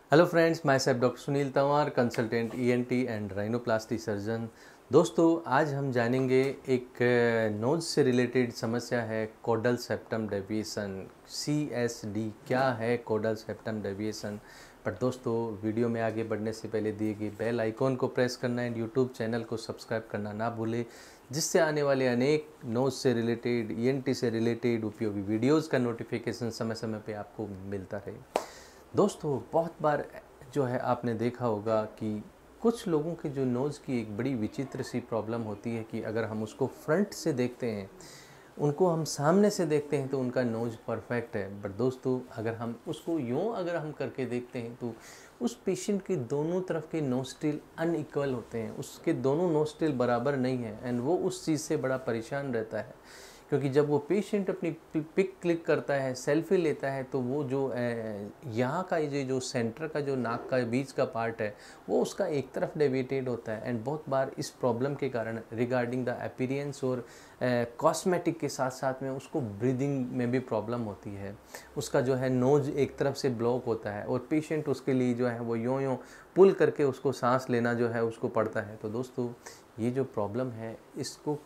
Hello friends, myself doctor Sunil Tanwar, consultant ENT and rhinoplasty surgeon. दोस्तों, आज हम जानेंगे एक नोज से रिलेटेड समस्या है कोडल सेप्टम डेविएशन। CSD क्या है कोडल सेप्टम डेविएशन। बट दोस्तों, वीडियो में आगे बढ़ने से पहले दिए गए बेल आइकॉन को प्रेस करना एंड यूट्यूब चैनल को सब्सक्राइब करना ना भूलें, जिससे आने वाले अनेक नोज से रिलेटेड ईएनटी से रिलेटेड उपयोगी वीडियोज़ का नोटिफिकेशन समय समय पे आपको मिलता रहे। दोस्तों, बहुत बार जो है आपने देखा होगा कि कुछ लोगों के जो नोज़ की एक बड़ी विचित्र सी प्रॉब्लम होती है कि अगर हम उसको फ्रंट से देखते हैं, उनको हम सामने से देखते हैं तो उनका नोज़ परफेक्ट है। बट दोस्तों, अगर हम उसको यूँ अगर हम करके देखते हैं तो उस पेशेंट के दोनों तरफ के नोस्ट्रिल अनइक्वल होते हैं, उसके दोनों नोस्ट्रिल बराबर नहीं है एंड वो उस चीज़ से बड़ा परेशान रहता है। क्योंकि जब वो पेशेंट अपनी पिक क्लिक करता है, सेल्फी लेता है, तो वो जो यहाँ का ये जो सेंटर का जो नाक का बीच का पार्ट है, वो उसका एक तरफ डेविएटेड होता है। एंड बहुत बार इस प्रॉब्लम के कारण रिगार्डिंग द अपीयरेंस और कॉस्मेटिक के साथ साथ में उसको ब्रीदिंग में भी प्रॉब्लम होती है। उसका जो है नोज एक तरफ से ब्लॉक होता है और पेशेंट उसके लिए जो है वो यूँ पुल करके उसको सांस लेना जो है उसको पड़ता है। तो दोस्तों, ये जो प्रॉब्लम है इसको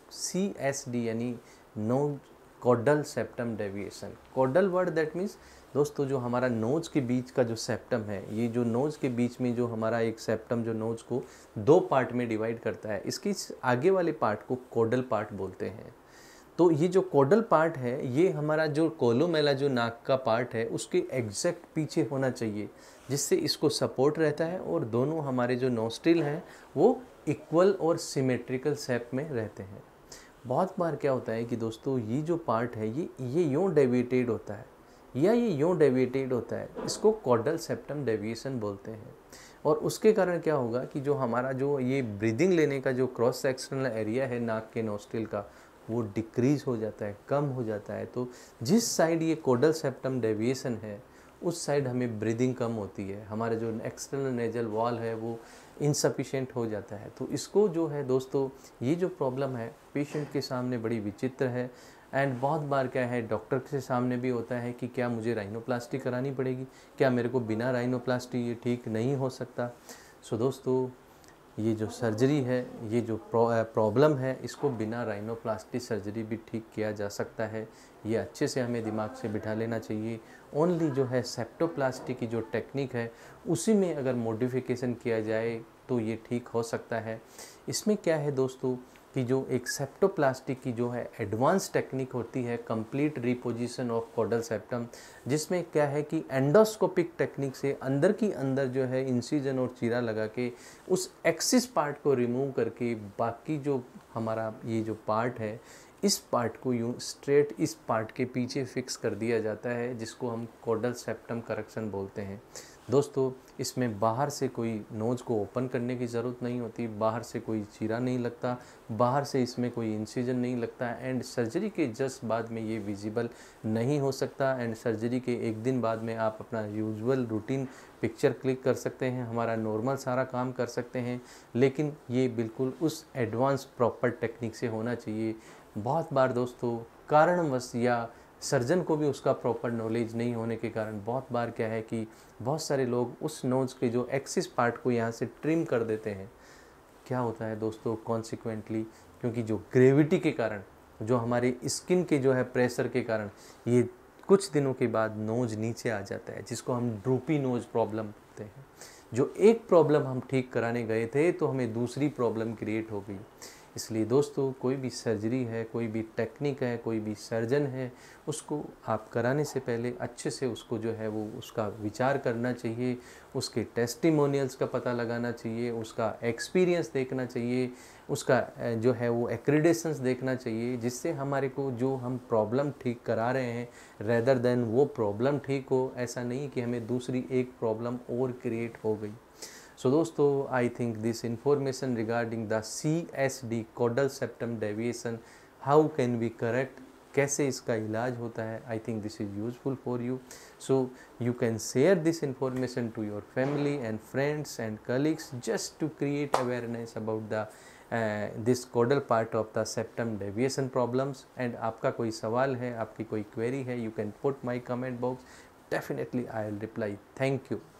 CSD यानी nose caudal septum deviation. Caudal word that means दोस्तों, जो हमारा नोज के बीच का जो सेप्टम है, ये जो नोज के बीच में जो हमारा एक सेप्टम जो नोज को दो पार्ट में डिवाइड करता है, इसकी आगे वाले पार्ट को कोडल पार्ट बोलते हैं। तो ये जो कोडल पार्ट है, ये हमारा जो कोलोमेला जो नाक का पार्ट है उसके एग्जैक्ट पीछे होना चाहिए, जिससे इसको सपोर्ट रहता है और दोनों हमारे जो नोस्ट्रिल हैं वो इक्वल और सिमेट्रिकल शेप में रहते हैं। बहुत बार क्या होता है कि दोस्तों, ये जो पार्ट है ये यूँ डेविएटेड होता है या ये यूँ डेविएटेड होता है, इसको कोडल सेप्टम डेविएशन बोलते हैं। और उसके कारण क्या होगा कि जो हमारा जो ये ब्रीदिंग लेने का जो क्रॉस सेक्शनल एरिया है नाक के नोस्ट्रिल का, वो डिक्रीज हो जाता है, कम हो जाता है। तो जिस साइड ये कोडल सेप्टम डेविएशन है, उस साइड हमें ब्रीदिंग कम होती है, हमारा जो एक्सटर्नल नेजल वॉल है वो इनसफिशिएंट हो जाता है। तो इसको जो है दोस्तों, ये जो प्रॉब्लम है पेशेंट के सामने बड़ी विचित्र है। एंड बहुत बार क्या है, डॉक्टर के सामने भी होता है कि क्या मुझे राइनोप्लास्टी करानी पड़ेगी, क्या मेरे को बिना राइनोप्लास्टी ये ठीक नहीं हो सकता। सो दोस्तों, ये जो सर्जरी है, ये जो प्रॉब्लम है, इसको बिना राइनोप्लास्टी सर्जरी भी ठीक किया जा सकता है। ये अच्छे से हमें दिमाग से बिठा लेना चाहिए। ओनली जो है सेप्टोप्लास्टी की जो टेक्निक है, उसी में अगर मॉडिफिकेशन किया जाए तो ये ठीक हो सकता है। इसमें क्या है दोस्तों कि जो एक सेप्टोप्लास्टी की जो है एडवांस टेक्निक होती है, complete reposition of caudal septum, जिसमें क्या है कि एंडोस्कोपिक टेक्निक से अंदर की अंदर जो है इंसिजन और चीरा लगा के उस एक्सिस पार्ट को रिमूव करके बाकी जो हमारा ये जो पार्ट है, इस पार्ट को यूँ स्ट्रेट इस पार्ट के पीछे फिक्स कर दिया जाता है, जिसको हम कोडल सेप्टम करेक्शन बोलते हैं। दोस्तों, इसमें बाहर से कोई नोज़ को ओपन करने की ज़रूरत नहीं होती, बाहर से कोई चीरा नहीं लगता, बाहर से इसमें कोई इंसिजन नहीं लगता एंड सर्जरी के जस्ट बाद में ये विजिबल नहीं हो सकता। एंड सर्जरी के एक दिन बाद में आप अपना यूजुअल रूटीन पिक्चर क्लिक कर सकते हैं, हमारा नॉर्मल सारा काम कर सकते हैं, लेकिन ये बिल्कुल उस एडवांस प्रॉपर टेक्निक से होना चाहिए। बहुत बार दोस्तों, कारणवश या सर्जन को भी उसका प्रॉपर नॉलेज नहीं होने के कारण बहुत बार क्या है कि बहुत सारे लोग उस नोज़ के जो एक्सिस पार्ट को यहाँ से ट्रिम कर देते हैं। क्या होता है दोस्तों, कॉन्सिक्वेंटली क्योंकि जो ग्रेविटी के कारण, जो हमारे स्किन के जो है प्रेशर के कारण, ये कुछ दिनों के बाद नोज नीचे आ जाता है, जिसको हम ड्रूपी नोज प्रॉब्लम बोलते हैं। जो एक प्रॉब्लम हम ठीक कराने गए थे तो हमें दूसरी प्रॉब्लम क्रिएट हो गई। इसलिए दोस्तों, कोई भी सर्जरी है, कोई भी टेक्निक है, कोई भी सर्जन है, उसको आप कराने से पहले अच्छे से उसको जो है वो उसका विचार करना चाहिए, उसके टेस्टिमोनियल्स का पता लगाना चाहिए, उसका एक्सपीरियंस देखना चाहिए, उसका जो है वो एक्रीडेशंस देखना चाहिए, जिससे हमारे को जो हम प्रॉब्लम ठीक करा रहे हैं रेदर देन वो प्रॉब्लम ठीक हो। ऐसा नहीं कि हमें दूसरी एक प्रॉब्लम और क्रिएट हो गई। सो दोस्तों, I think this information regarding the CSD caudal septum deviation, how can we correct, कैसे इसका इलाज होता है, I think this is useful for you. So you can share this information to your family and friends and colleagues just to create awareness about the this caudal part of the septum deviation problems. And आपका कोई सवाल है, आपकी कोई query है, you can put my comment box, definitely I will reply. Thank you.